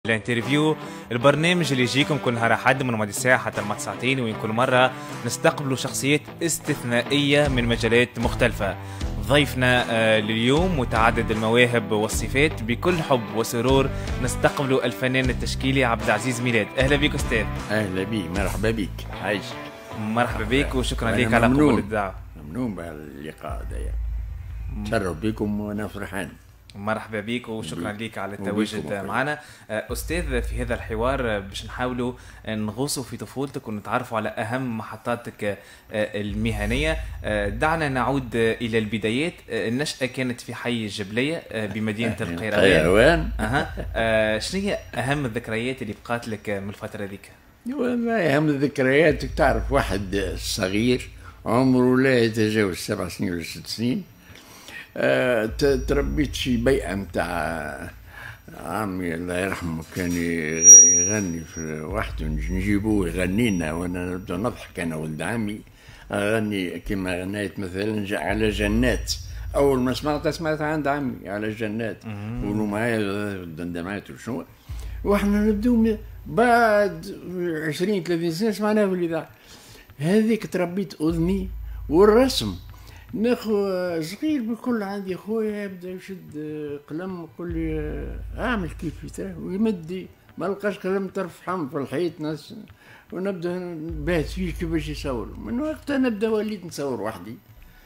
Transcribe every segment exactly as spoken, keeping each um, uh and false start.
الانترفيو البرنامج اللي يجيكم كل نهار احد من ماضي ساعه حتى الماضي ساعتين، وين كل مره نستقبلوا شخصيات استثنائيه من مجالات مختلفه. ضيفنا آه لليوم متعدد المواهب والصفات، بكل حب وسرور نستقبلوا الفنان التشكيلي عبد العزيز ميلاد. اهلا بك استاذ. اهلا بك، مرحبا بك، عايش. مرحبا بك وشكرا لك على قبول الدعوه. ممنون بهاللقاء ده، تشرف بكم وانا فرحان. مرحبا بك وشكرا لك على التواجد معنا أستاذ في هذا الحوار. باش نحاولوا نغوصوا في طفولتك ونتعرفوا على أهم محطاتك المهنية. دعنا نعود إلى البدايات. النشأة كانت في حي الجبلية بمدينة القيروان. أها. شنو هي أهم الذكريات اللي بقات لك من الفترة ذيك؟ والله أهم الذكريات تعرف واحد صغير عمره لا يتجاوز سبع سنين ولا ست سنين. أه تربيت في بيئة متاع عمي الله يرحمه، كان يغني في وحده، نجيبوه يغني لنا وانا نبدا نضحك انا ولد عمي. اغني كما غنيت مثلا على جنات، اول ما سمعتها سمعتها عند عمي على جنات، قولوا معايا الدندمات وشنو، واحنا نبدو بعد عشرين ثلاثين سنه سمعناها في الاذاعه. هذيك تربيت اذني. والرسم ناخو صغير بكل، عندي خويا يبدا يشد قلم ويقول لي اعمل كيف ترى، ويمدي ما لقاش قلم طرف حم في الحيط ناس، ونبدا نبات فيه كيفاش يصور. من وقتها نبدا وليت نصور وحدي.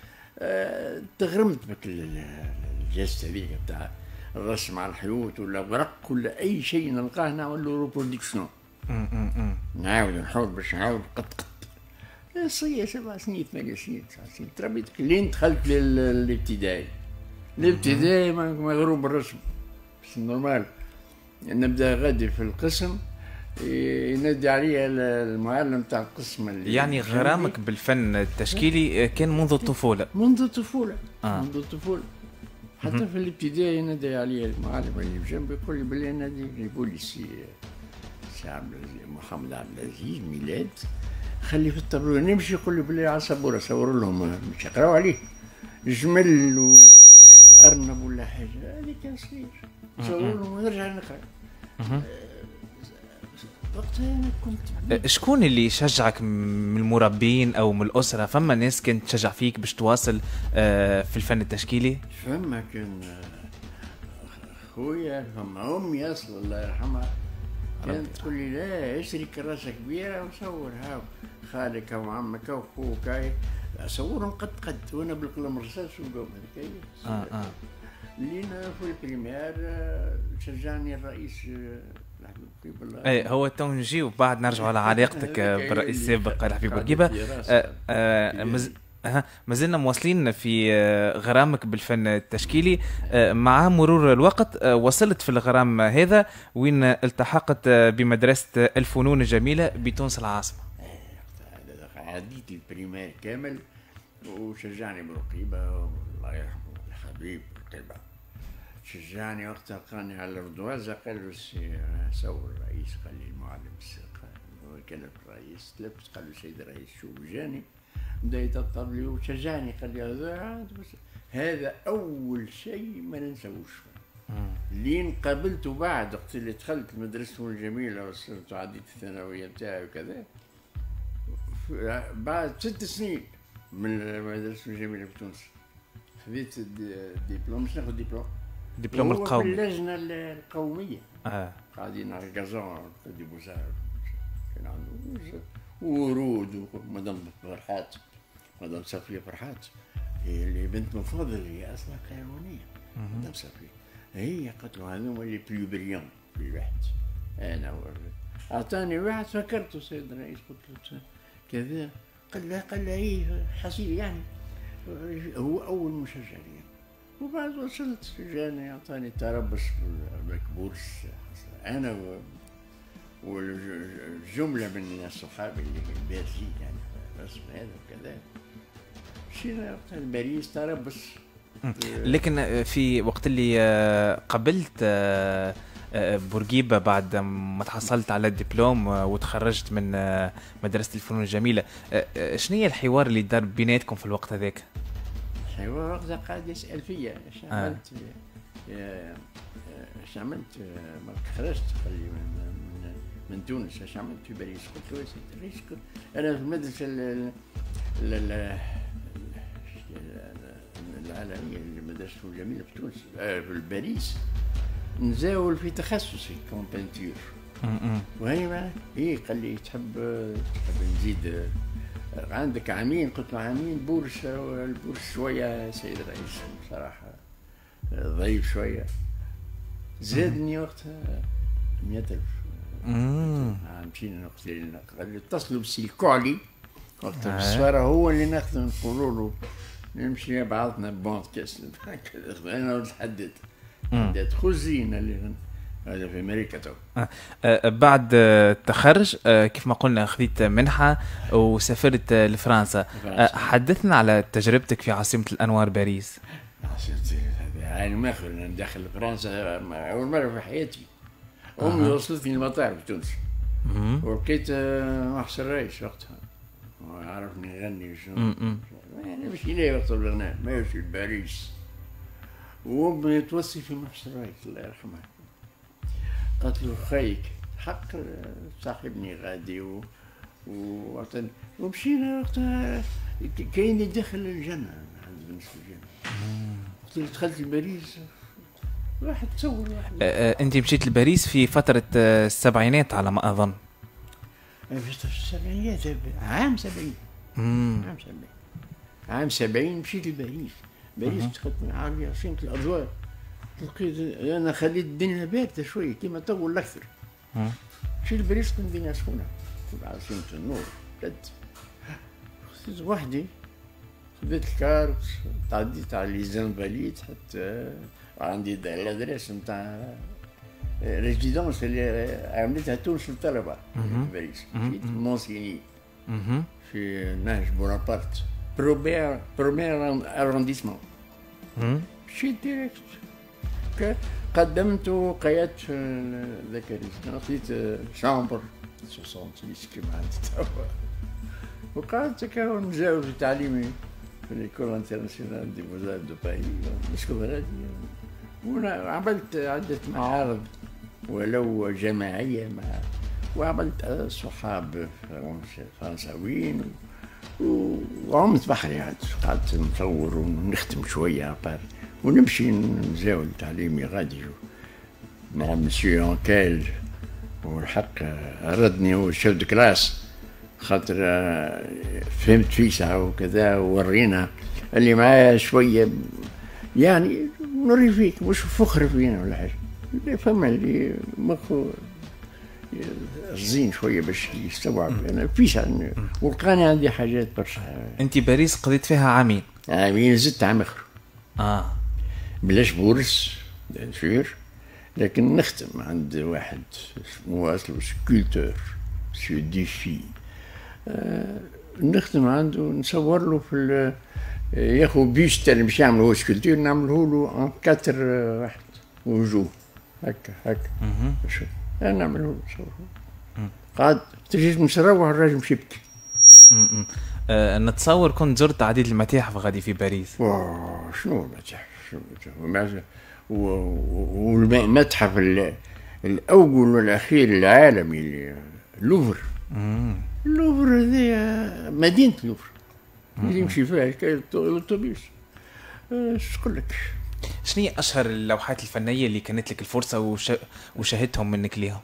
أه تغرمت بك الجلسه هذيك بتاع الرسم على الحيوط ولا ورق ولا اي شيء نلقاه نعمل له ريبرودكسيون، نعاود نحاول باش نعاود قط قط. صية سبع سنين ثمانية سنين تسع سنين تربيت لين دخلت للابتدائي. الابتدائي مغروم بالرسم، بس نورمال. نبدا غادي في القسم ينادي عليا المعلم تاع القسم اللي يعني غرامك بالفن التشكيلي كان منذ الطفولة؟ منذ الطفولة. آه. منذ الطفولة حتى مم. في الابتدائي ينادي عليا المعلم اللي بجنبي يقول لي بلي نادي يجيبوا لي سي سي محمد عبد العزيز ميلاد، خلي في الطابلو. نمشي يقول لي بلي على السبوره صور لهم مش يقراو عليه جمل وارنب ولا حاجه. هذه كان صغير صور لهم ونرجع نقرا. وقتها انا كنت. شكون اللي يشجعك من المربين او من الاسره؟ فما ناس كانت تشجع فيك باش تواصل في الفن التشكيلي؟ فما كان خويا، فما امي اصلا الله يرحمها كانت تقول لي لا اشتري كراسه كبيره وصور، هاو خالك وعمك واخوك صورهم قد قد، وانا بالقلم الرصاص وقوم هذيك. اه اه لينا في البريمير شجعني الرئيس الحبيب بورقيبه. اي هو تو نجيو بعد نرجعوا على علاقتك بالرئيس السابق الحبيب بورقيبه. آه آه مز... أه مازلنا مواصلين في غرامك بالفن التشكيلي. مع مرور الوقت وصلت في الغرام هذا وين التحقت بمدرسة الفنون الجميلة بتونس العاصمة. عديت البريمير كامل وشجعني بورقيبة الله يرحمه الحبيب بورقيبة. شجعني وقتها لقاني على الردوازة قال له صور الرئيس، قال لي المعلم كان الرئيس تلبس، قال له سيد الرئيس شو جاني بدا يطبطب لي وشجعني، قال لي هذا هذا اول شيء ما ننساوش. لين قابلته بعد وقت اللي دخلت المدرسه الفنون الجميله وصرت عديت الثانويه بتاعي وكذا، بعد ست سنين من المدرسه الفنون الجميله في تونس خذيت الدبلوم. باش ناخذ دبلوم دبلوم القومي في اللجنه القوميه. اه قاعدين على الكازون دي بوزار، كان عنده ورود ومدام فرحات، مدام صفية فرحات هي اللي بنت مفضل، هي اصلا قيروانيه. مدام صفية هي قالت له هذوما اللي بلو بريون في الواحد. انا اعطاني واحد فكرته سيد الرئيس، قلت له كذا، قال لا قال لا هي حسيب يعني هو اول مشجع لي. وبعد وصلت جاني اعطاني تربص بكبورس انا و والجملة من الصحابة اللي بارزين يعني الرسم هذا وكذا. مشينا وقتها لباريس تربص. لكن في وقت اللي قبلت بورقيبة بعد ما تحصلت على الدبلوم وتخرجت من مدرسة الفنون الجميلة، شنو هي الحوار اللي دار بيناتكم في الوقت هذاك؟ الحوار وقتها قاعد يسأل فيا ايش عملت. اش عملت؟ ما خرجت قال لي من, من, من تونس. اش عملت في باريس؟ قلت له يا سيدي ليش كنت انا في المدرسه العالميه المدرسه الجميله في تونس في باريس نزاول في تخصصي كون بانتور. وهي ما هي قال لي تحب تحب نزيد عندك عامين؟ قلت له عامين بورس. البورس شويه سيد الرئيس بصراحه ضعيف شويه. زادني وقتها مئة ألف. مشينا نقتل. قال لي اتصلوا بالسيكولي وقتها بالسفاره هو اللي ناخذ نقولوا له نمشي بعضنا بونت كاس انا ونتحدد حددت خزينه اللي هذا في امريكا تو. أه أه بعد التخرج أه كيف ما قلنا خذيت منحه وسافرت لفرنسا. أه حدثنا على تجربتك في عاصمه الانوار باريس. يعني ما خلنا ندخل فرنسا اول مره في حياتي. امي أه. وصلتني المطار في تونس ولقيت محسن الرئيس وقتها وعرفني نغني شنو يعني مش ليه وقت البرنامج ماشي لباريس. وامي توصي في محسن الرئيس الله يرحمها قالت له خيك حق صاحبني غادي و... و... ومشينا وقتها كاين يدخل الجنه بالنسبه للجنه. قلت له دخلت لباريس واحد تصور واحد. أه انت مشيت لباريس في فتره السبعينات على ما اظن. في السبعينات عام سبعين. عام سبعين عام سبعين مشيت لباريس. باريس دخلت من عالية عاصمة الأضواء. لقيت أنا خليت الدنيا باردة شوية كيما تو الأكثر. مشيت لباريس كنت الدنيا سخونة عاصمة النور برد. خذيت وحدي خذيت الكارت تعديت على ليزانفاليت حتى عندي الأدريس نتاع ريزيدونس اللي عملتها تونس للطلبة في باريس. مشيت مونسيني في نهج بونابرت بروبير برومير أرونديسمون. مشيت ديريكت قدمت وقيدت ذاك الريزيدونس خذيت شامبر ستين كيما عندي توا وقعدت هكا نزاول في تعليمي في ليكول انترناسيونال دي بوزار دو باي مسكو بلدي. وأنا عملت عدة معارض ولو جماعية مع وعملت صحاب فرنساويين وعمت بحري يعني قعدت نصور ونختم شوية عبار ونمشي نزاول تعليمي غادي مع مسيو أنكيل. والحق ردني هو الشيف دو كلاس خاطر فهمت فيه ساعة وكذا وورينا اللي معايا شوية يعني نوري فيك مش فخر فينا ولا حاجة. فما اللي مخو زين شويه باش يستوعب انا فيش ولقاني عندي حاجات برشا. انت باريس قضيت فيها عامين. عامين زدت عام اخر اه بلاش بورس شير لكن نختم عند واحد اسمه اصله سكولتور سي ديفي. آه نختم عنده نصور له في ياخذ بيش اللي باش يعمل هو سكولتور نعمله له ان كاتر واحد وجوه هكا هكا انا نعمله نصور قعد تجي نروح الراجل مش يبكي. أه نتصور كنت زرت عديد المتاحف غادي في باريس. واه شنو المتاحف شنو والمتحف الاول والاخير العالمي اللوفر. اللوفر هذه مدينه اللوفر اللي يمشي فيها الاتوبيس. اش نقول لك شنو هي اشهر اللوحات الفنيه اللي كانت لك الفرصه وش... وشاهدتهم منك ليهم؟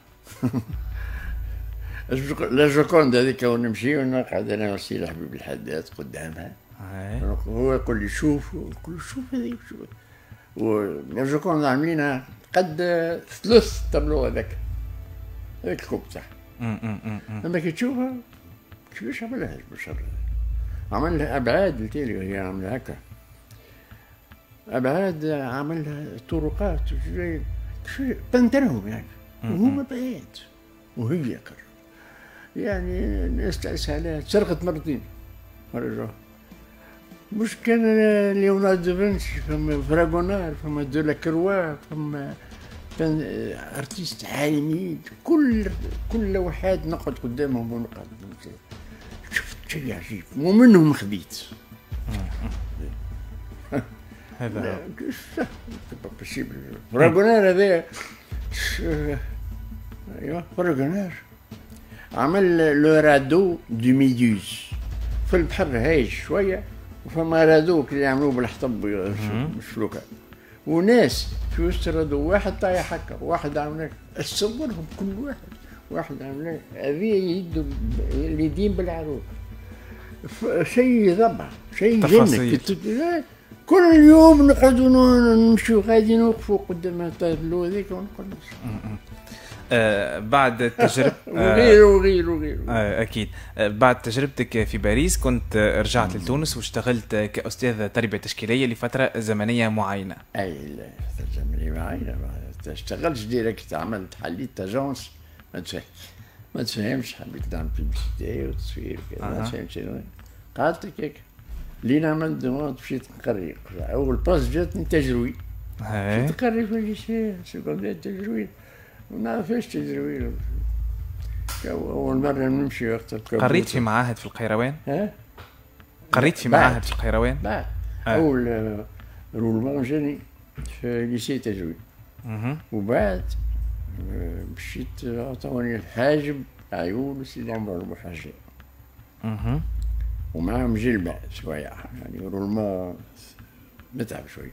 لا جوكوندا هذيك ونمشي ونقعد انا وسيل حبيب الحداد قدامها. هو يقول لي شوف نقول شوف هذيك شوف. ولا جوكوندا عاملينها قد ثلث طابلو هذاك هذاك الكوب تاعها. اما كي تشوفها كيفاش عملها البشر عملها ابعاد التالي هي عامله هكا ابعاد عملها طرقات بنترهم يعني وهما بعيد وهي قر يعني الناس تعيش عليها سرقت مرتين رجعوا مش كان ليوناردو دافنشي فما فراغونار فما دولاكروا فما ارتيست عالميين كل كل لوحات نقعد قدامهم ونقعد شفت شيء عجيب ومنهم خديت هذا بوسيبل. فراغونير هذا ايوا فراغونير عمل لو رادو دو ميدوز في البحر هايج شويه، وفما رادوك اللي يعملوه بالحطب مشلوكه، وناس في وسط الرادو واحد طايح هكا، واحد عامل تصورهم كل واحد واحد عامل هذه يدوا اليدين بالعروق، شيء ضبع شيء جنة. كل يوم نقعدوا نمشيو غادي نوقفوا قدام الطابلو هذيك ونقولوا آه بعد التجربة وغير وغير وغير آه أكيد. آه بعد تجربتك في باريس كنت آه رجعت لتونس واشتغلت آه كأستاذ تربية تشكيلية لفترة زمنية معينة. أي لا فترة زمنية معينة ما اشتغلتش ديريكت، عملت حليت اجونس ما تفهمش ما تفهمش حبيت نعمل بيبسيتي وتصوير كذا ما تفهمش. قعدت هكاك لين عملت دوموند مشيت نقري. أول باس جاتني تجرويد، مشيت نقري في الليسي سكوندير تجرويد، ما نعرفش تجرويد. أول مرة نمشي وقت قريت في معاهد في القيروان؟ ها؟ قريت في معاهد في القيروان؟ بعد أول رولمون جاني في ليسي تجويد، وبعد مشيت عطوني الحاجب عيون وسيدي عمر المحاجب ومعهم جلبة شوية، يعني رولمون متعب شوية.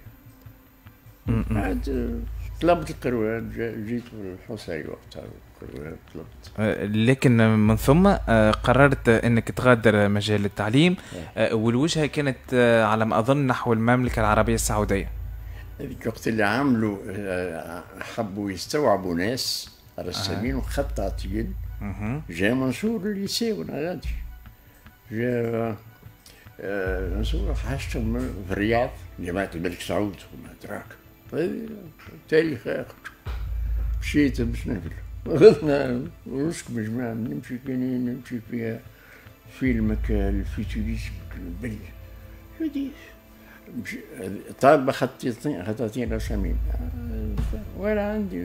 بعد طلبت القروان، جيت بالحصري وقتها القروان طلبت. لكن من ثم قررت انك تغادر مجال التعليم، والوجهة كانت على ما اظن نحو المملكة العربية السعودية. هذيك الوقت اللي عملوا حبوا يستوعبوا ناس رسامين وخطاطين. جا منصور الليسي وانا غادي، جا منصور حاجتهم في الرياض جامعة الملك سعود وما أدراك تاريخ آخر. مشيت باش نهبل غدنا ونسكب جماعة نمشي كاينين نمشي فيها فيلمك الفيتوريزم البلي شديد طالبة خطاطين خطاطين رسامين، وانا عندي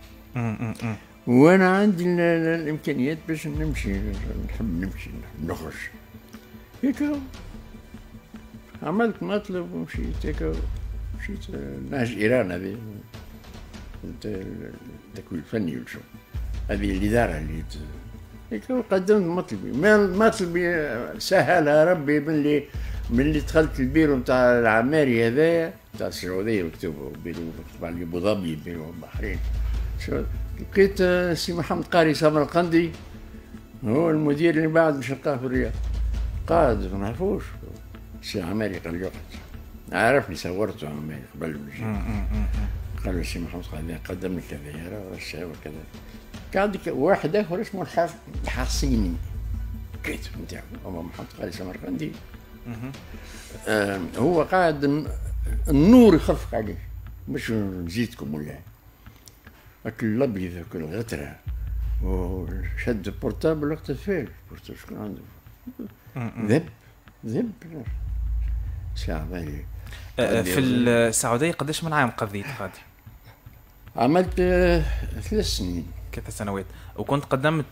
وانا عندي الامكانيات باش نمشي، نحب نمشي نحب نخرج هيك. عملت مطلب ومشيت هيك، مشيت نهج ايران هذه التكوين الفني والشغل هذه الاداره اللي هيك، وقدمت مطلبي. مطلبي سهلها ربي من اللي من اللي دخلت البيرو نتاع العماري هذايا نتاع السعوديه مكتوب بيرو مكتوب على ابو ظبي بيرو البحرين. لقيت سي محمد قاري سمرقندي هو المدير اللي بعد باش نلقاه في الرياض، قائد ما نعرفوش سي عماري. قال لي عرفني صورته عماري قبل ما نجي، قال له سي محمد قال لي قدم لي كذا راه وكذا. قاعد واحد اخر اسمه الحصيني كاتب نتاعو هو محمد قاري سمرقندي. آه هو قاعد النور يخفق عليه مش نزيدكم ولا هاك الابيض هاك الغتره، وشد البورتابل وقت فيه البورتابل شكون عنده ذب ذب شعبي. في السعوديه قداش من عام قضيت غادي؟ عملت ثلاث سنين ثلاث سنوات، وكنت قدمت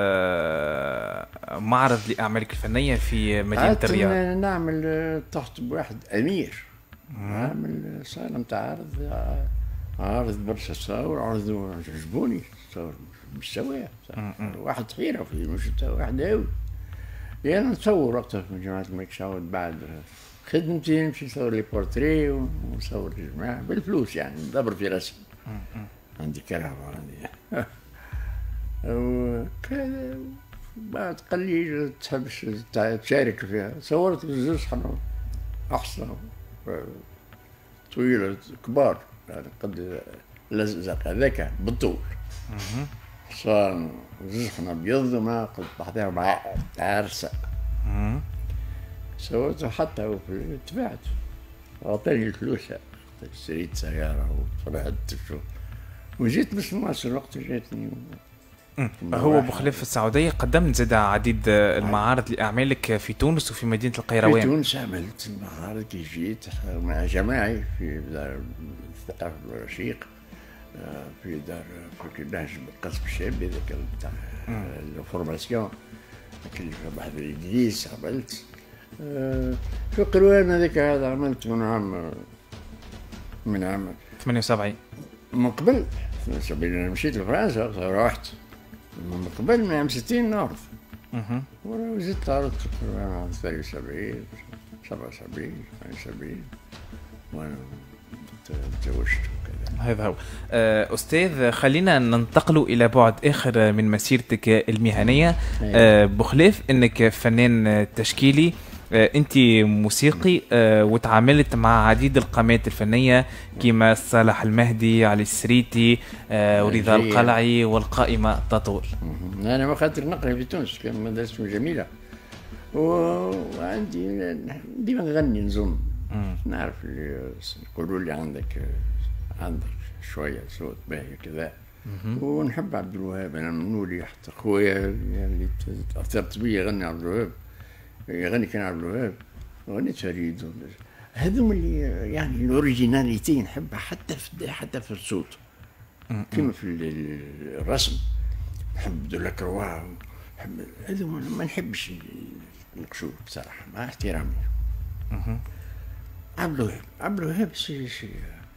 معرض لأعمالك الفنية في مدينة الرياض. نعمل تحت بواحد أمير، نعمل صالة متاع عرض عارض برشا صور، عرضوا عجبوني صور مستوى واحد حيرة فيه مش واحد هاوي. يعني نصور وقتها في جامعة الملك سعود بعد خدمتي نمشي نصور لي بورتري ونصور الجماعة بالفلوس، يعني ندبر في راسي عندي كرهبة عندي وكذا. بعد قليل تحبش تشارك فيها، صورت زوج حنا أحسن طويلة كبار يعني قد لزق هذاك بالطول صار زحنا ابيض وما قد بعدها مع عرسه سويته حتى وفي تبعت اعطاني الفلوس اشتريت سياره وفرحت شو وجيت مش مصر الوقت جاتني. هو بخلاف السعوديه قدمت زاد عديد المعارض لاعمالك في تونس وفي مدينه القيروان. في تونس عملت المعارض كي جيت مع جماعي في دار الثقافه الرشيق في دار في نهج القصب الشعبي ذاك تاع الفورماسيون اللي في بحر الانجليز عملت في قروان هذاك هذا عملت من عام من عام ثمانية وسبعين. من قبل ثمانية وسبعين أنا مشيت لفرنسا رحت من قبل من عام ستين نعرف. اها. وزدت عرضت في عام ثمانية وسبعين سبعة وسبعين ثمانية وسبعين وأنا تزوجت وكذا. هذا هو. أستاذ، خلينا ننتقل إلى بعد آخر من مسيرتك المهنية. أه بخلاف أنك فنان تشكيلي، أه أنت موسيقي، أه وتعاملت مع عديد القامات الفنية كما صالح المهدي، علي السريتي، أه ورضا القلعي، والقائمة تطول. أنا ما خاطر نقرأ في تونس، كان مدرسة جميلة وعندي ديما نغني نظن. نعرف اللي يقولوا لي عندك عندك شوية صوت باهي كذا. ونحب عبد الوهاب، أنا من نولي حتى خويا اللي تأثرت بيه يغني عبد الوهاب، يغني كان عبد الوهاب، غنيت فريد. هذوم اللي يعني الأوريجيناليتي نحبها حتى في حتى في الصوت، كما في الرسم نحب دولاكروا، نحب هذوم. ما نحبش القشور بصراحة مع احترامي. عبد الوهاب عبد الوهاب شيء شيء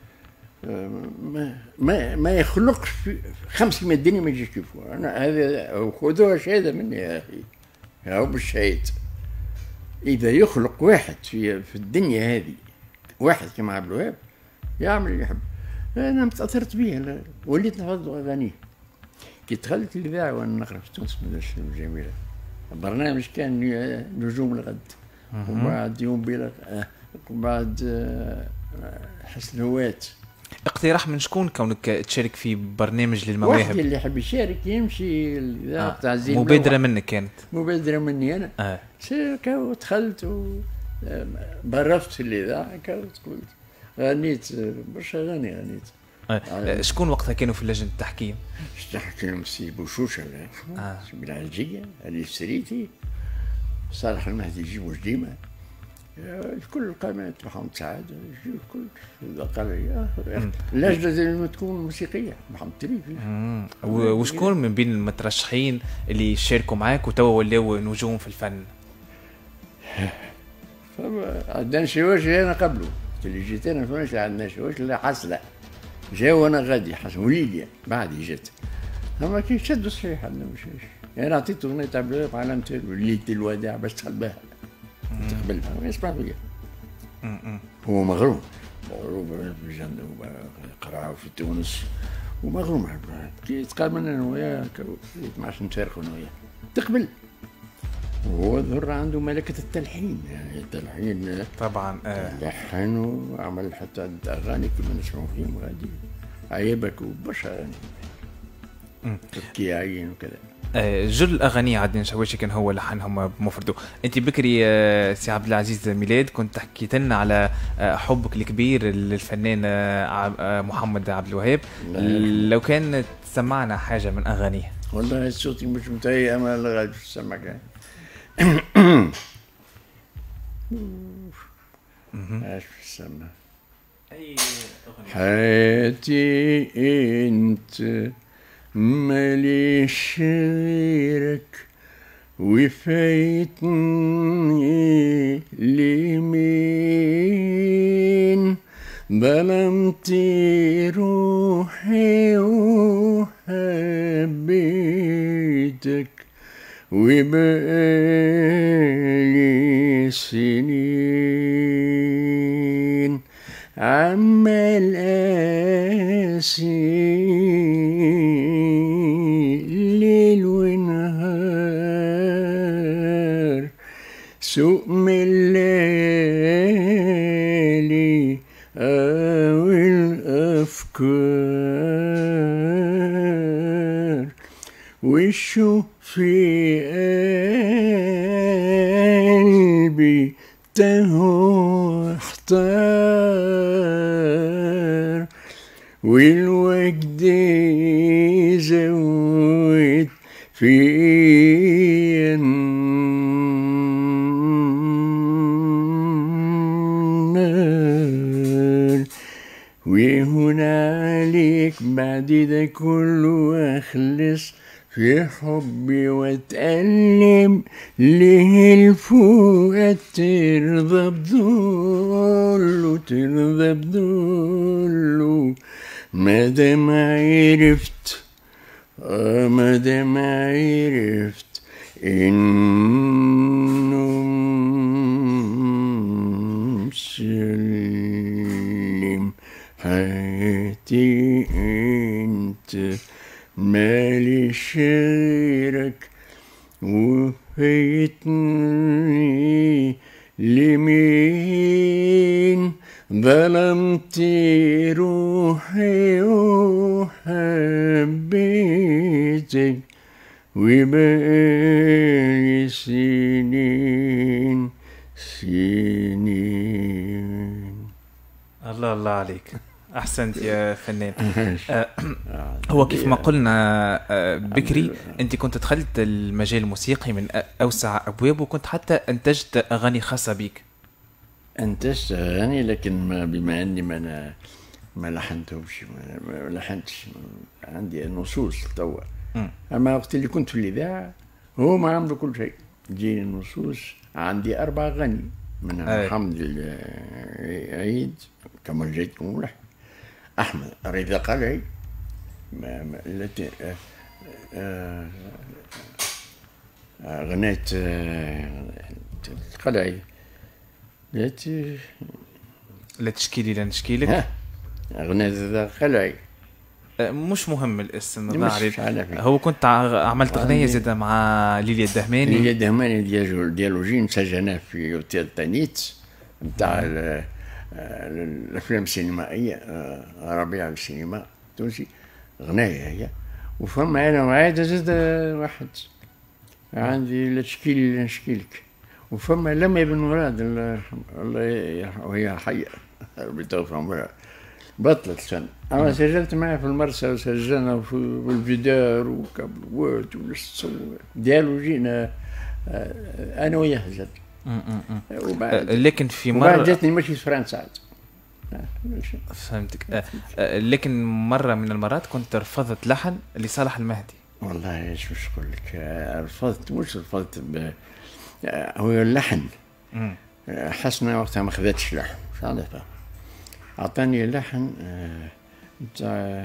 ما ما ما يخلقش في خمس من الدنيا ما يجيش كيفه. انا هذا خذوها شهاده مني يا اخي، هاو بالشهيد. اذا يخلق واحد في في الدنيا هذه، واحد كما عبد الوهاب يعمل اللي يحب. انا متاثرت به، وليت نحفظ اغانيه. كي دخلت الاذاعه وانا نقرا في تونس مدرسه جميله، برنامج كان نجوم الغد، وبعد يوم بلا، وبعد حسن هوات. اقتراح من شكون كونك تشارك في برنامج للمواهب؟ واحد اللي يحب يشارك يمشي الاذاعه بتاع زين. مبادره منك كانت؟ مبادره مني انا. اه كاو دخلت وبرفت في الاذاعه، كاو قلت غنيت برشا اغاني غنيت. آه. شكون وقتها كانوا في لجنه التحكيم؟ كانوا سي بوشوشه، اه بالعالجيه، علي السريتي، صالح المهدي يجيبوا ديما، الكل القامات محمد سعد، الكل قال اللجنه لازم تكون موسيقيه محمد تريفي. وشكون من بين المترشحين اللي شاركوا معاك وتوا ولاو نجوم في الفن؟ عندنا شواش انا قبله، اللي جيت انا فماش عندنا شواش لا حسله، جاو وانا غادي حسن وليديا بعدي جات. اما كي شدوا صحيح عندنا مش يعني عطيته اغنيه عبد الوهاب علامه ليله الوداع باش تقبلها تقبلها ويسمع فيها. هو مغروم مغروم بجنة قرعه في تونس ومغروم. كي تقابلنا انا وياه ما عادش نتفارقوا انا وياه تقبل. وهو ظهر عنده ملكة التلحين، يعني التلحين طبعا. لحن وعمل حتى اغاني كنا نسمعوا فيهم غادي عيبك وبرشا اغاني تبكي عين وكذا. جل الاغاني عاد شواشي كان هو لحنهم بمفرده. انت بكري سي عبد العزيز ميلاد كنت حكيت لنا على حبك الكبير للفنان محمد عبد الوهاب، لو كان تسمعنا حاجه من اغانيه. والله صوتي مش متهيأ، اما الغالب سمعك ايش بسمع؟ اي اغنيه؟ حياتي انت ماليش غيرك وفايتني لمين، ظلمت روحي وحبيتك وبقالي سنين عمال قاسي ليل ونهار، سوق من الليالي أو الأفكار، والشوق في قلبي تهو احتار، والوجد زود في النار، وهنا عليك بعد ده كله أخلص في حبي واتألم ليه الفؤاد ترضى بذله ترضى بذله مادام عرفت آه مادام عرفت إنه مسلم حياتي أنت مالي غيرك وفيتني لمين ظلمت روحي وحبيتك وبقالي سنين سنين. الله الله عليك، احسنت يا فنان. آه هو كيف ما قلنا آه بكري، انت كنت دخلت المجال الموسيقي من اوسع ابوابه، وكنت حتى انتجت اغاني خاصه بك. انتجت اغاني لكن ما بما اني ما أنا ما لحنتهمش ما لحنتش، عندي نصوص توا. اما وقت اللي كنت في الاذاعه هو ما عملوا كل شيء، تجيني النصوص. عندي اربع اغاني منها محمد العيد كما جيت مولح، احمد رضا قلعي التي غنيت قلعي التي لا تشكي لي لا نشكي لك، غنيت رضا قلعي. مش مهم الاسم، ما عرفت. هو كنت عملت اغنيه زاده مع ليليا الدهماني. ليليا الدهماني ديالو ديالوجين مسجناه في اوتيل تانيت نتاع الافلام السينمائيه، ربيع السينما التونسي، غنايه هي. وفما انا وعايده زاد واحد عندي لا تشكي لي لا نشكي لك. وفما لميا بن مراد الله يرحمها وهي حيه ربي توفى عمرها، بطلت سنة. أنا سجلت معاه في المرسى وسجلنا في الفيدار وكابلوات والصور ديالو جينا أنا وياه زاد. وبعد لكن في مرة وبعد جاتني ماشي في فرنسا. فهمتك. لكن مرة من المرات كنت رفضت لحن لصالح المهدي. والله ايش مش نقول لك، رفضت مش رفضت هو اللحن. حسنا وقتها ما خذتش لحن، مش عارفة. أعطاني لحن نتاع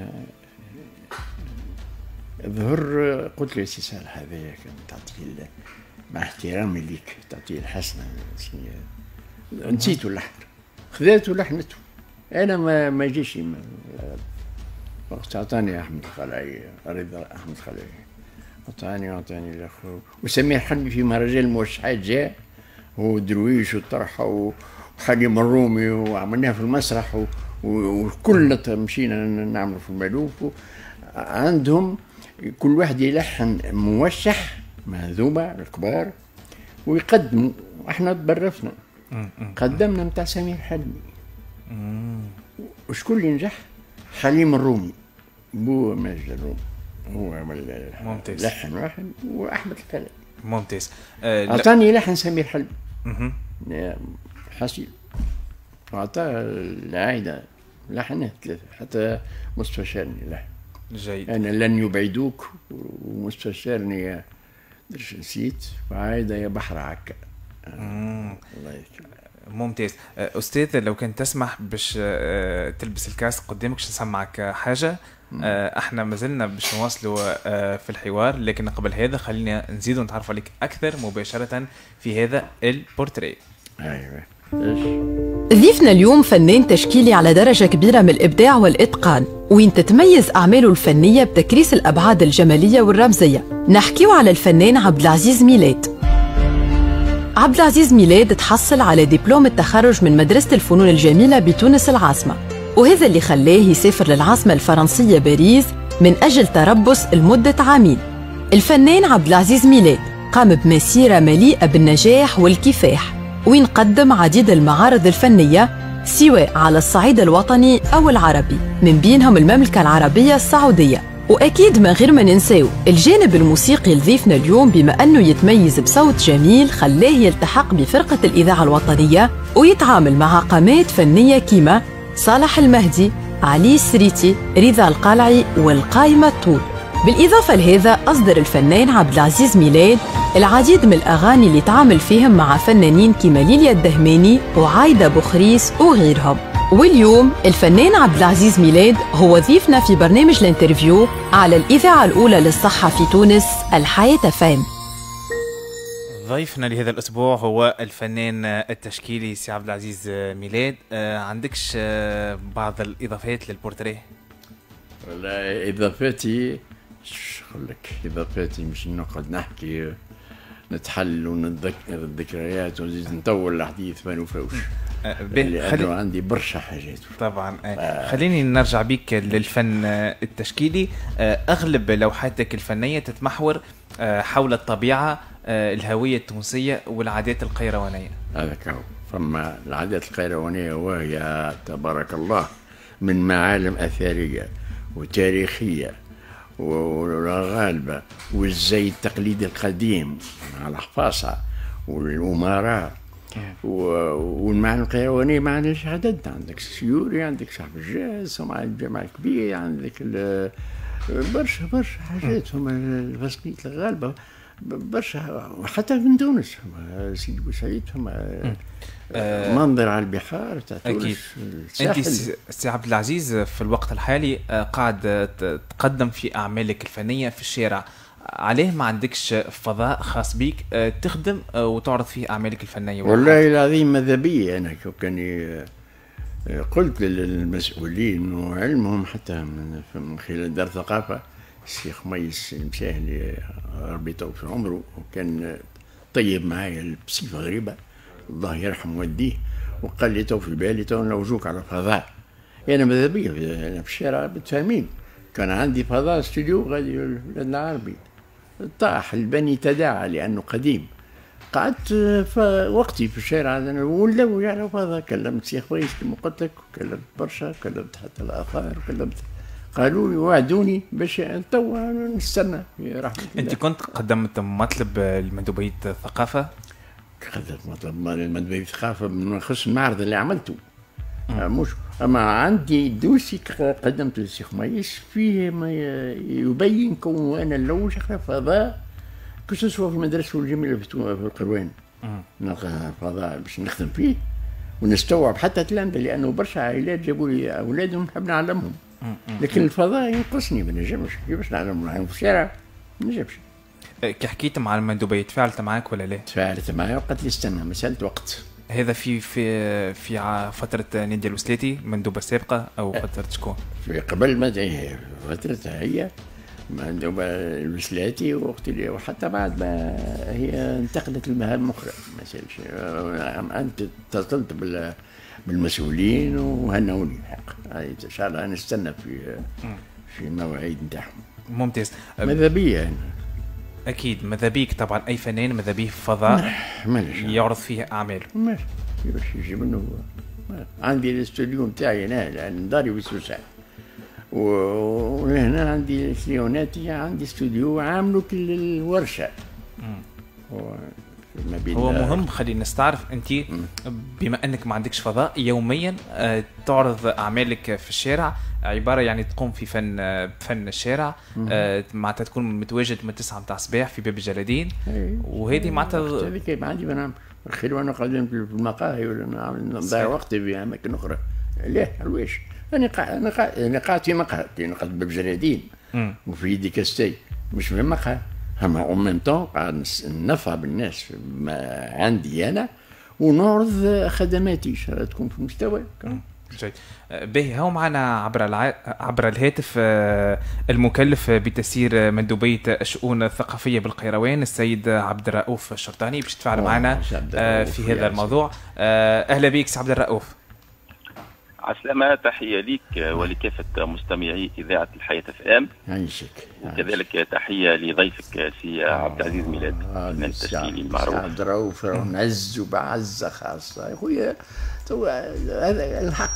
ظهر، قلت له سي صالح هذايا كان تعطيه مع احترامي ليك تعطيه الحسنة، نسيتو اللحن، خذيته لحنته أنا ما ما يجيش. وقت أعطاني أحمد الخلعي، رضا أحمد الخلعي أعطاني أعطاني الأخر، وسمير حلمي في مهرجان الموشحات جاء هو درويش وطرحة وحليم الرومي وعملناها في المسرح، وكلنا مشينا نعمل في المألوف. عندهم كل واحد يلحن موشح مهذوبة الكبار ويقدموا، واحنا تبرفنا قدمنا متاع سمير حلمي. وشكون اللي نجح؟ حليم الرومي بو ماجد الرومي هو عمل ممتاز لحن واحد، واحمد الخلعي ممتاز. اعطاني آه لحن سمير حلمي حسين، وعطاه العايدة لحنه ثلاثة، حتى مستشارني لحن جيد. أنا لن يبعدوك ومستشارني درش نسيت، وعايدة يا بحر عكا. الله يكرمك. ممتاز. أستاذ لو كان تسمح باش تلبس الكاس قدامك باش نسمعك حاجة. احنا مازلنا باش نواصلوا في الحوار، لكن قبل هذا خلينا نزيد ونتعرف عليك أكثر مباشرة في هذا البورتريه. أيوة. ضيفنا اليوم فنان تشكيلي على درجة كبيرة من الإبداع والإتقان، وين تتميز أعماله الفنية بتكريس الأبعاد الجمالية والرمزية. نحكيو على الفنان عبد العزيز ميلاد. عبد العزيز ميلاد تحصل على دبلوم التخرج من مدرسة الفنون الجميلة بتونس العاصمة، وهذا اللي خلاه يسافر للعاصمة الفرنسية باريس من أجل تربص لمدة عامين. الفنان عبد العزيز ميلاد قام بمسيرة مليئة بالنجاح والكفاح، وين قدم عديد المعارض الفنية سواء على الصعيد الوطني أو العربي، من بينهم المملكة العربية السعودية. وأكيد من غير ما ننساو الجانب الموسيقي لضيفنا اليوم، بما أنه يتميز بصوت جميل خلاه يلتحق بفرقة الإذاعة الوطنية ويتعامل مع قامات فنية كيما صالح المهدي، علي السريتي، رضا القلعي والقايمة الطول. بالإضافة لهذا أصدر الفنان عبد العزيز ميلاد العديد من الأغاني اللي تعمل فيهم مع فنانين كيما ليليا الدهماني وعايدة بوخريس وغيرهم. واليوم الفنان عبد العزيز ميلاد هو ضيفنا في برنامج الانترفيو على الإذاعة الأولى للصحة في تونس الحياة فام. ضيفنا لهذا الأسبوع هو الفنان التشكيلي سي عبد العزيز ميلاد. عندكش بعض الإضافات للبورتريه؟ والله إضافاتي شغل لك إضافاتي مش نقعد نحكي نتحل ونتذكر الذكريات ونزيد نطول الحديث ما نوفوش، لأنه خلي... عندي برشا حاجات طبعا. آه. خليني نرجع بيك للفن التشكيلي. أغلب لوحاتك الفنية تتمحور حول الطبيعة، الهوية التونسية والعادات القيروانية. هذا كهو فما العادات القيروانية وهي تبارك الله من معالم أثرية وتاريخية والغالبة والزي التقليدي القديم مع الحفاصة والأمراء والمعنى القيرواني ما عندناش عدد. عندك السيوري، عندك صاحب الجاز، مع الجامع الكبير، عندك برشا برشا حاجات هما الفاسقيت الغالبة برشا، وحتى من تونس سيدي بوسعيد هما آه منظر على البحار تاع تونس. انت سي عبد العزيز في الوقت الحالي قاعد تقدم في اعمالك الفنيه في الشارع، عليه ما عندكش فضاء خاص بيك تخدم وتعرض فيه اعمالك الفنيه؟ والله العظيم ماذا بي انا كان قلت للمسؤولين وعلمهم حتى من خلال دار ثقافه الشيخ ميس المساهلي ربي يطول في عمره، وكان طيب معايا بصفه غريبه الله يرحم والديه، وقال لي تو في بالي تو نوجوك على فضاء. انا ماذا بيا انا في الشارع بتفهمين، كان عندي فضاء استوديو غادي البلاد العربي طاح البني تداعى لانه قديم. قعدت وقتي في الشارع ولاو يعني فضاء. كلمت شيخ ويس كما قلت لك، وكلمت برشا، كلمت حتى الاثار، كلمت قالوا لي وعدوني باش تو نستنى رحمة الله. انت كنت قدمت مطلب لمندوبية الثقافة؟ قدمت مطلب لمندوبية الثقافة من خصوص المعرض اللي عملته. مش اما عندي دوسي قدمت للشيخ ميس فيه ما يبين كون انا اللوج فضاء كسوسوا في المدرسة الجميلة في القروان، نلقى فضاء باش نخدم فيه ونستوعب حتى تلامذة، لانه برشا عائلات جابوا لي اولادهم نحب نعلمهم، لكن الفضاء ينقصني ما نجمش. كيفاش نعلمهم في الشارع؟ ما نجمش. كي حكيت مع المندوبية تفاعلت معك ولا لا؟ تفاعلت معي وقالت لي استنى مسألة وقت. هذا في في في فترة نادية الوسلاتي مندوبة سابقة أو فترة شكون؟ في قبل ما فترتها هي مندوبة الوسلاتي، وقت اللي وحتى بعد ما هي انتقلت لمهام أخرى ما سالش. أنت اتصلت بال بالمسؤولين وهنوني الحق. ان شاء الله نستنى في في المواعيد نتاعهم. ممتاز. ماذا بيا انا؟ اكيد ماذا بيك طبعا، اي فنان ماذا بيه فضاء يعرض فيه اعماله. ماشي باش يجي منه. عندي الاستوديو نتاعي هنا لان داري في سوسة، وهنا عندي الكليوناتي، عندي استوديو عامله كل الورشه. هو مهم خلينا نستعرف انت بما انك ما عندكش فضاء يوميا تعرض اعمالك في الشارع، عباره يعني تقوم في فن فن الشارع، معناتها تكون متواجد من تسعة متاع الصباح في باب الجلادين، وهذه معناتها هذه كيف عندي برنامج خير وانا قاعدين في المقاهي ولا نعمل نضيع وقتي في اماكن اخرى. ليه علاش انا قاعد انا قاعد انا قاعد في مقهى نقعد باب الجلادين وفي يدي كاستي مش في مقهى، اما اون ميم طون قاعد نفع بالناس ما عندي انا ونعرض خدماتي تكون في مستوى جيد. باهي هو معنا عبر الع... عبر الهاتف المكلف بتسيير مندوبية الشؤون الثقافية بالقيروان السيد عبد الرؤوف الشرطاني باش تفاعل معنا في هذا الموضوع. أهلا بك سي عبد الرؤوف. عسلامة، تحية ليك ولكافة مستمعي إذاعة الحياة اف ام. يعيشك. وكذلك تحية لضيفك سي عبد العزيز ميلاد من التشكيلي المعروف. عبد الرؤوف نعز وبعزة خاصة يا خويا. هذا الحق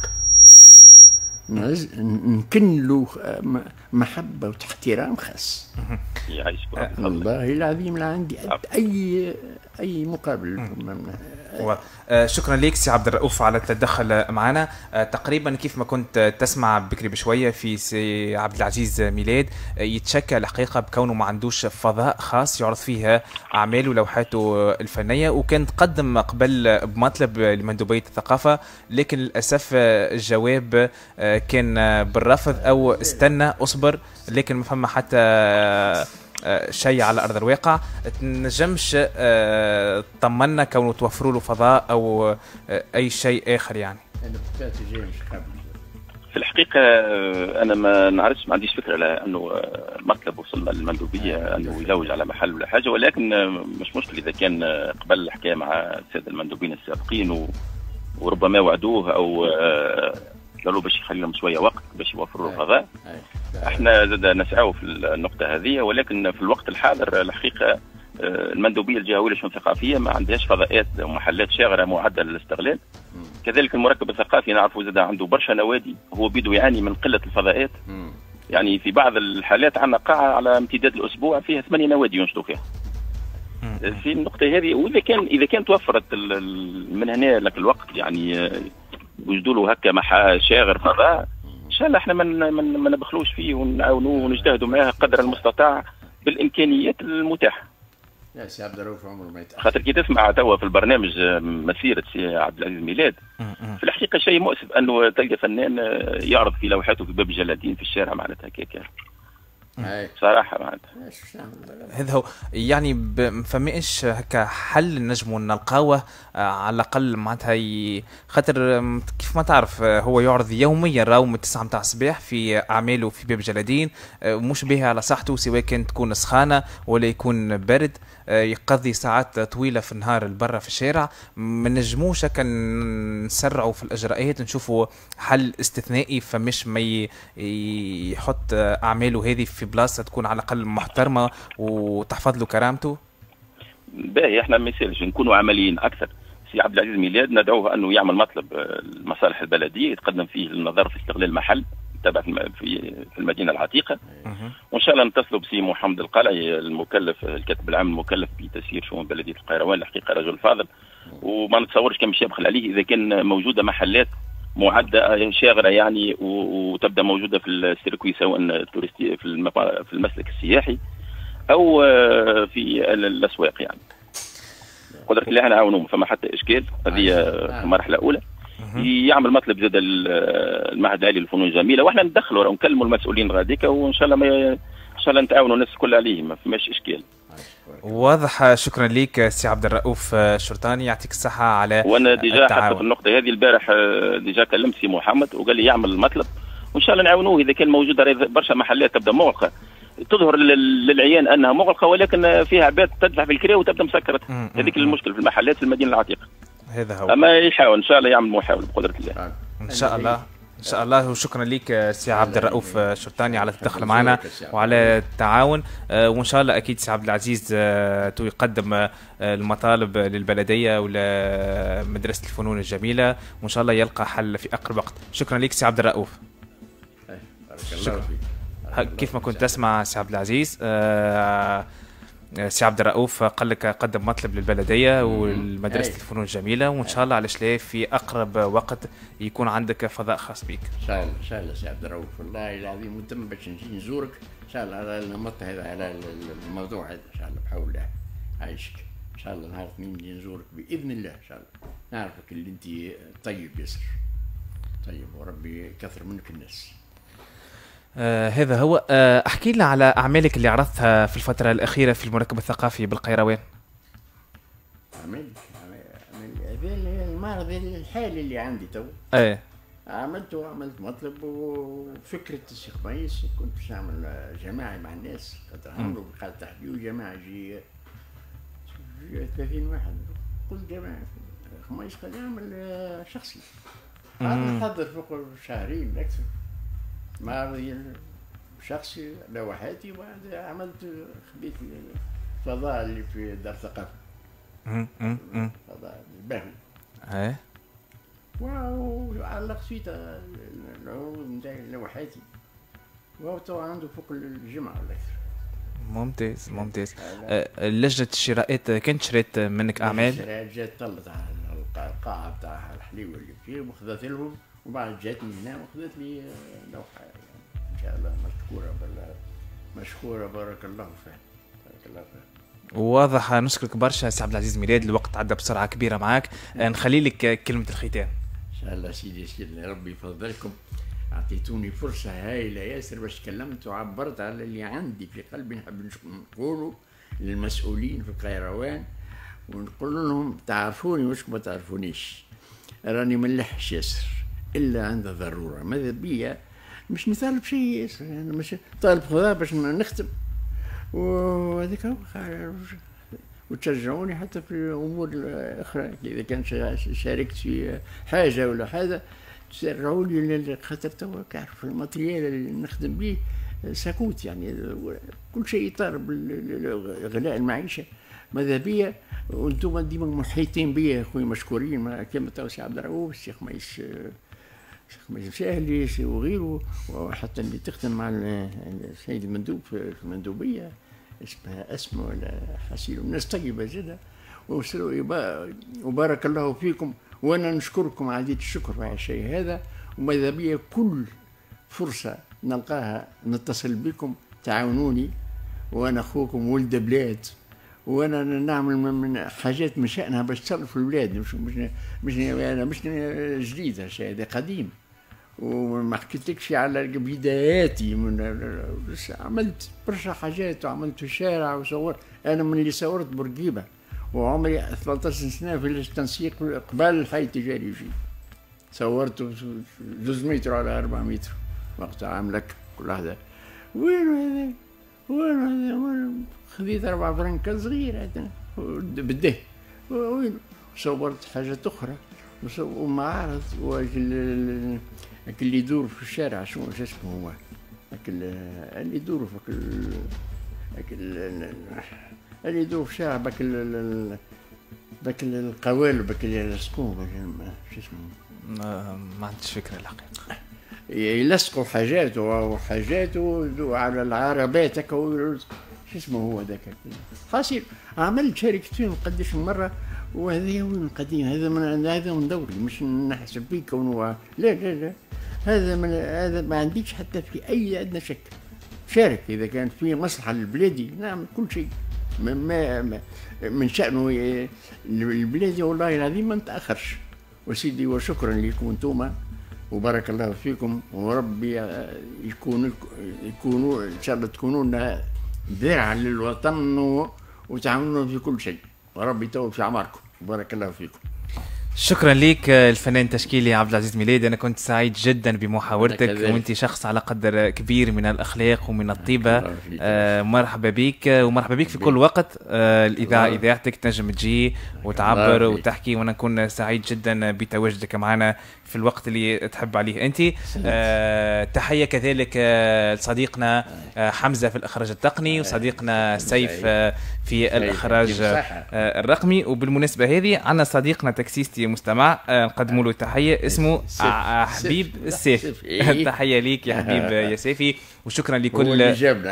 نكن له محبة واحترام خاص. يعيشك والله العظيم لا عندي أي أي مقابل آه شكرا لك سي عبد الرؤوف على التدخل معنا. آه تقريبا كيف ما كنت تسمع بكري بشويه في سي عبد العزيز ميلاد، آه يتشكى الحقيقه بكونه ما عندوش فضاء خاص يعرض فيه اعماله ولوحاته الفنيه، وكان تقدم قبل بمطلب لمندوبيه الثقافه، لكن للاسف الجواب آه كان بالرفض او استنى اصبر، لكن ما فما حتى آه شيء على ارض الواقع. تنجمش طمنا كونه توفروا له فضاء او اي شيء اخر يعني؟ في الحقيقه انا ما نعرفش، ما عنديش فكره على انه مطلب وصلنا للمندوبيه انه يلوج على محل ولا حاجه، ولكن مش مشكل اذا كان قبل الحكايه مع الساده المندوبين السابقين وربما وعدوه او قالوا باش يخلي لهم شويه وقت باش يوفروا فضاء. احنا زاد نسعوا في النقطه هذه، ولكن في الوقت الحاضر الحقيقه المندوبيه الجهويه للشؤون الثقافيه ما عندهاش فضاءات ومحلات شاغره معده للاستغلال. كذلك المركب الثقافي نعرفوا زاد عنده برشا نوادي، هو بيدو يعاني من قله الفضاءات. يعني في بعض الحالات عندنا قاعه على امتداد الاسبوع فيها ثمانيه نوادي ينشطوا فيها. في النقطه هذه، واذا كان اذا كان توفرت من هنا لك الوقت يعني وجدوا له هكا محا شاغر فضاء، ان شاء الله احنا ما من ما نبخلوش فيه ونعاونوه ونجتهدوا معاه قدر المستطاع بالامكانيات المتاحه. يا سي عبد الرؤوف عمره ما يتأخر. خاطر كي تسمع توا في البرنامج مسيره سي عبد العزيز ميلاد، في الحقيقه شيء مؤسف انه تلقى فنان يعرض في لوحاته في باب الجلادين في الشارع معناتها هكاك صراحه معناتها. هذا هو يعني فماش هكا حل نجموا نلقاوه على الاقل معناتها ي... خاطر كيف ما تعرف هو يعرض يوميا راهو من تسعة متاع الصباح في اعماله في باب جلادين، مش بها على صحته سواء كانت تكون سخانه ولا يكون برد، يقضي ساعات طويله في النهار برا في الشارع. ما نجموش هكا نسرعوا في الاجراءات نشوفوا حل استثنائي فمش ما ي... يحط اعماله هذه في بلاصه تكون على الاقل محترمه وتحفظ له كرامته. باهي احنا ما يسالش نكونوا عمليين اكثر. سي عبد العزيز ميلاد ندعوه انه يعمل مطلب المصالح البلديه يتقدم فيه للنظر في استغلال محل تبع في في المدينه العتيقه، وان شاء الله نتصلوا بسي محمد القلعي المكلف الكاتب العام المكلف بتسيير شؤون بلديه القيروان، الحقيقه رجل فاضل وما نتصورش كم يبخل عليه اذا كان موجوده محلات معده شاغره يعني وتبدا موجوده في السيركوي سواء التورستي في في المسلك السياحي او في الاسواق. يعني قدرة الله نعاونوهم فما حتى اشكال، هذه المرحله الاولى. يعمل مطلب زاد المعهد العالي للفنون الجميله واحنا ندخلوا ونكلموا المسؤولين غاديك وان شاء الله ما ان شاء الله نتعاونوا الناس الكل عليه ما فماش اشكال. واضح. شكرا لك سي عبد الرؤوف شرطاني، يعطيك الصحه على وانا ديجا حتى في النقطه هذه البارح ديجا كلمت سي محمد وقال لي يعمل المطلب وان شاء الله نعاونوه. اذا كان موجوده برشا محلات تبدا مغلقه تظهر للعيان انها مغلقه ولكن فيها عباد تدفع في الكرا وتبدا مسكره، هذيك المشكله في المحلات في المدينه العتيقه. هذا هو. اما يحاول ان شاء الله يعمل محاوله بقدره الله. ان شاء الله ان شاء الله. وشكرا لك سي عبد الرؤوف شرطاني على التدخل معنا وعلى التعاون، وان شاء الله اكيد سي عبد العزيز يقدم المطالب للبلديه ولمدرسه الفنون الجميله وان شاء الله يلقى حل في اقرب وقت. شكرا لك سي عبد الرؤوف. شكرا. كيف ما كنت تسمع سي عبد العزيز، آه سي عبد الرؤوف قال لك قدم مطلب للبلديه والمدرسه الفنون الجميله وان شاء الله على لا في اقرب وقت يكون عندك فضاء خاص بك. ان شاء الله ان شاء الله سي عبد الرؤوف والله العظيم مهتم باش نجي نزورك ان شاء الله على النمط هذا على الموضوع هذا ان شاء الله بحول الله. عايشك ان شاء الله نهار اثنين نجي نزورك باذن الله ان شاء الله. نعرفك اللي انت طيب ياسر طيب وربي يكثر منك الناس. آه هذا هو. آه احكي لنا على اعمالك اللي عرضتها في الفتره الاخيره في المركب الثقافي بالقيروان. اعمال هذا المعرض الحالي اللي عندي تو. ايه عملته عملت مطلب وفكره الشيخ ميس كنت باش نعمل جماعي مع الناس خاطر عمرو قال تحديو جماعه جي ثلاثين واحد قلت جماعه خميس قال يعمل شخصي قعدت نحضر فوق شهرين اكثر معرض شخصي لوحاتي وبعد عملت خبيت الفضاء اللي في دار الثقافه. فضاء الباهي. ايه وعلق فيت العروض نتاعي لوحاتي وهو تو عنده فوق الجمعه ولا اكثر. ممتاز ممتاز. أه لجنه الشراءات كانت شريت منك اعمال؟ الشراءات جات طلت على القاعه بتاع الحليوه اللي فيه، وخذت لهم، وبعد جاتني هنا وخذت لي لوحه يعني ان شاء الله مشكوره بالله، مشكوره بارك الله فيها، بارك الله فيها. واضح. نشكرك برشا سي عبد العزيز ميلاد، الوقت عدى بسرعه كبيره معاك. نخلي لك كلمه الختام. ان شاء الله سيدي سيدنا ربي يفضلكم، اعطيتوني فرصه هايله ياسر باش تكلمت وعبرت على اللي عندي في قلبي نحب نقوله للمسؤولين في القيروان، ونقول لهم تعرفوني وش ما تعرفونيش، راني ملحش ياسر الا عند ضروره، ماذا بيا مش نطالب شيء ياسر، يعني مش طالب خذا باش نختم وهذاك هو، وتشجعوني حتى في الامور الاخرى اذا كان شاركت في حاجه ولا حاجه تسرعوا لي، خاطر توا كعرف الماتريال اللي نخدم به سكوت يعني كل شيء طالب غلاء المعيشه، ماذا بيا وانتم ديما محيطين بيا اخوي مشكورين، كما تو سي عبد الرؤوف، الشيخ ميس الشيخ ميس شاهلي وغيره، وحتى اللي تخدم مع السيد المندوب في المندوبيه اسمها اسمه ولا حسين، الناس طيبه جدا وبارك الله فيكم، وانا نشكركم عديد الشكر على الشيء هذا، وماذا بيا كل فرصه نلقاها نتصل بكم تعاونوني، وانا اخوكم ولد بلاد، وانا نعمل من حاجات من شانها باش تصل في البلاد، مش مش مش انا مش جديد، الشيء هذا قديم، وما حكيتلكش على بداياتي من عملت برشا حاجات، وعملت في الشارع وصورت، انا من اللي صورت بورقيبه وعمري ثلاثة عشر سنه في التنسيق قبل الحي التجاري فيه، صورت جوز متر على أربعة متر وقتها عاملك كل هذا، وين هذا وين هذا وين خذيت أربعة فرنك صغير هذا بالده، وين صورت حاجات أخرى ومعارض، وكل اللي يدور في الشارع شو اسمه هو اللي يدور في اللي يدور في الشارع باك باك القوالب باك يلصقوا شو اسمه، ما عنديش فكره الحقيقه، يلصقوا حاجات وحاجات على العربات هكا شو اسمه هو ذاك حاصل. عملت شاركت فيهم قداش مره، وهذا وين قديم، هذا من هذا من دوري، مش نحسب فيه كونه لا لا لا، هذا من هذا ما عنديش حتى في اي ادنى شك، شارك اذا كان في مصلحه للبلادي نعمل كل شيء ما من شانه البلادي، والله العظيم ما نتاخرش، وسيدي وشكرا لكم انتم وبارك الله فيكم، وربي يكون يكونوا ان شاء الله تكونوا لنا ذراع للوطن وتعاونوا في كل شيء، وربي يطول في اعماركم وبارك الله فيكم. شكرا لك الفنان التشكيلي عبد العزيز ميلاد، انا كنت سعيد جدا بمحاورتك، وانت شخص على قدر كبير من الاخلاق ومن الطيبه. آه مرحبا بك، ومرحبا بك في كل وقت. آه الاذاعه اذاعتك تنجم تجي وتعبر وتحكي، وانا نكون سعيد جدا بتواجدك معنا في الوقت اللي تحب عليه انت. آه تحيه كذلك آه لصديقنا آه حمزه في الاخراج التقني، وصديقنا سيف آه في الاخراج آه الرقمي. وبالمناسبه هذه عندنا صديقنا تاكسيستي مستمع نقدموا له تحيه اسمه حبيب السيف. تحيه ليك يا حبيب يا سيفي، وشكرا لكل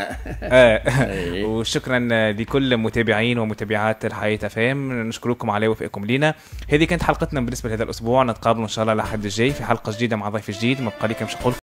وشكرا لكل متابعين ومتابعات الحياة فام، نشكركم على وفائكم لنا. هذه كانت حلقتنا بالنسبه لهذا الاسبوع، نتقابل ان شاء الله الاحد الجاي في حلقه جديده مع ضيف جديد. ما بقى لي كمش نقول